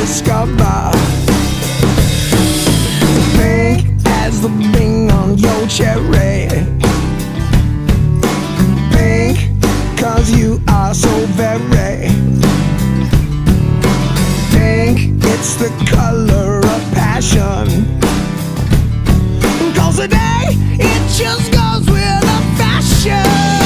discover. Pink as the bing on your cherry. Pink, 'cause you are so very pink. It's the color of passion. 'Cause today it just goes with the fashion.